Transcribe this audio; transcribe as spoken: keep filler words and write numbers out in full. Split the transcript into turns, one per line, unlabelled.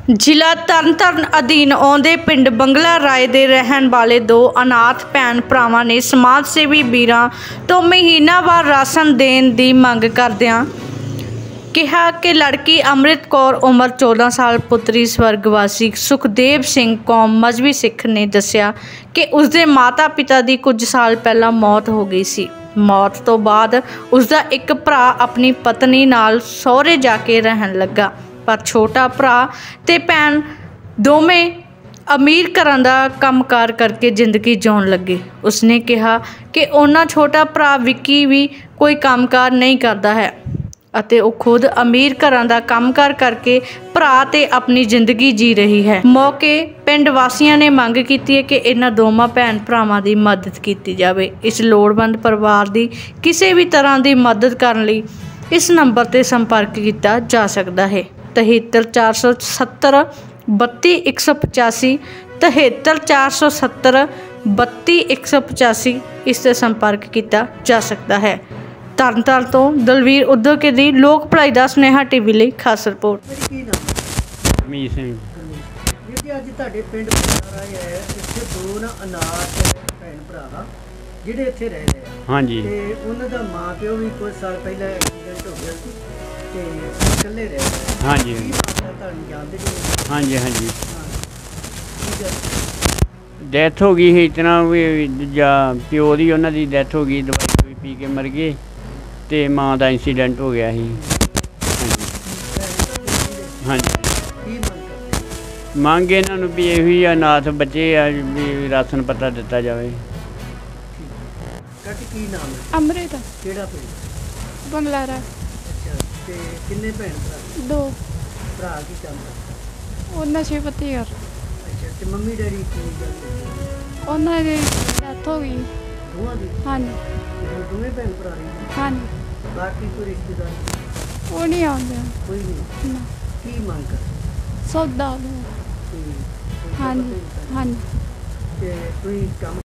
ਜ਼ਿਲ੍ਹਾ ਤਰਨਤਾਰਨ ਅਧੀਨ ਆਉਂਦੇ ਪਿੰਡ ਬੰਗਲਾ ਰਾਏ ਦੇ ਰਹਿਣ ਵਾਲੇ ਦੋ ਅਨਾਥ ਭੈਣ ਭਰਾਵਾਂ ਨੇ ਸਮਾਜ ਸੇਵੀ ਵੀਰਾਂ ਤੋਂ ਮਹੀਨਾਵਾਰ ਰਾਸ਼ਨ ਦੇਣ ਦੀ ਮੰਗ ਕਰਦਿਆਂ ਕਿਹਾ ਕਿ ਲੜਕੀ ਅੰਮ੍ਰਿਤ ਕੌਰ ਉਮਰ ਚੌਦਾਂ ਸਾਲ ਪੁੱਤਰੀ ਸਵਰਗਵਾਸੀ ਸੁਖਦੇਵ ਸਿੰਘ ਕੌਮ ਮਜ਼੍ਹਬੀ ਸਿੱਖ ਨੇ ਦੱਸਿਆ ਕਿ ਉਸਦੇ ਮਾਤਾ ਪਿਤਾ ਦੀ ਕੁਝ ਸਾਲ ਪਹਿਲਾਂ ਮੌਤ ਹੋ ਗਈ ਸੀ। मौत तो बाद उसका एक भरा अपनी पत्नी नाल सहुरे जाके रहन लगा, पर छोटा भरा ते भैन दोवें अमीर घरां दा कामकार करके जिंदगी जिउण लगे। उसने कहा कि उन्ना छोटा भरा विक्की भी कोई कामकार नहीं करता है ਅਤੇ ਉਹ खुद अमीर घरां दा कामकार करके भरा ते अपनी जिंदगी जी रही है। मौके पिंड वासियों ने मंग की है कि इन्हां दोवां भैन भरावां दी मदद की जाए। इस लोड़वंद परिवार की किसी भी तरह की मदद करने लई इस नंबर ते संपर्क किया जा सकता है। तिहत्तर चार सौ सत्तर बत्ती एक सौ पचासी तिहत्तर चार सौ सत्तर बत्ती एक सौ पचासी इस ते संपर्क किया जा सकता है। तरनताਰਨ ਤੋਂ ਦਲਵੀਰ ਉਦੋਕੇ ਦੀ ਲੋਕ ਭਲਾਈ ਦਾ ਸੁਨੇਹਾ ਟੀਵੀ ਲਈ ਖਾਸ ਰਿਪੋਰਟ।
ਮੀਤ ਸਿੰਘ
ਜੀ ਅੱਜ ਤੁਹਾਡੇ ਪਿੰਡ ਬੰਗਲਾ ਰਾਏ ਹੈ, ਇੱਥੇ ਦੋ ਨਾ ਅਨਾਥ ਭੈਣ ਭਰਾ ਜਿਹੜੇ ਇੱਥੇ ਰਹਿ ਰਹੇ ਆ।
ਹਾਂਜੀ
ਤੇ ਉਹਨਾਂ ਦਾ ਮਾਂ ਪਿਓ ਵੀ ਕੁਝ ਸਾਲ ਪਹਿਲਾਂ ਐਕਸੀਡੈਂਟ ਹੋ ਗਿਆ ਸੀ ਤੇ ਇਕੱਲੇ ਰਹਿ ਰਹੇ।
ਹਾਂਜੀ
ਤੁਹਾਨੂੰ ਜਾਣਦੇ ਜੀ?
ਹਾਂਜੀ ਹਾਂਜੀ
ਠੀਕ ਹੈ।
ਡੈਥ ਹੋ ਗਈ ਸੀ ਇਤਨਾ ਵੀ ਜਾਂ ਪਿਓ ਦੀ ਉਹਨਾਂ ਦੀ ਡੈਥ ਹੋ ਗਈ, ਦਵਾਈ ਦਵਾਈ ਪੀ ਕੇ ਮਰ ਗਏ ਤੇ ਮਾਂ ਦਾ ਇੰਸੀਡੈਂਟ ਹੋ ਗਿਆ ਸੀ। ਹਾਂਜੀ ਮੰਗ ਇਹਨਾਂ ਨੂੰ ਵੀ ਇਹੋ ਹੀ ਅਨਾਥ ਬੱਚੇ ਆ ਵੀ ਰਾਸ਼ਨ ਪੱਤਾ ਦਿੱਤਾ ਜਾਵੇ।
ਕੀ ਨਾਮ ਹੈ?
ਅੰਮ੍ਰਿਤ।
ਕਿਹੜਾ ਪਿੰਡ?
ਬੰਗਲਾ ਰਾਏ।
ਅੱਛਾ, ਤੇ ਕਿੰਨੇ ਭੈਣ ਭਰਾ?
ਦੋ।
ਭਰਾ ਕੀ ਕੰਮ?
ਉਹ ਨਸ਼ੇ ਪੱਤੇ ਕਰ।
ਅੱਛਾ, ਤੇ ਮੰਮੀ ਡੈਡੀ ਕੀ ਕਰਦੇ?
ਉਹਨਾਂ ਦੀ ਡੈਥ ਹੋ ਗਈ।
ਦੋਵਾਂ ਦੀ?
ਹਾਂਜੀ।
ਦੋਵੇਂ ਭੈਣ ਭਰਾ ਨੇ? ਹਾਂਜੀ। ਬਾਕੀ ਕੋਈ ਰਿਸ਼ਤੇਦਾਰ?
ਉਹ ਨਹੀਂ ਆਉਂਦੇ।
ਕੋਈ ਨਹੀਂ?
ਨਾ।
ਕੀ ਮੰਗ ਕਰ?
ਸੌਦਾ। ਹਾਂਜੀ ਹਾਂਜੀ।
ਤੇ ਕੋਈ ਕੰਮ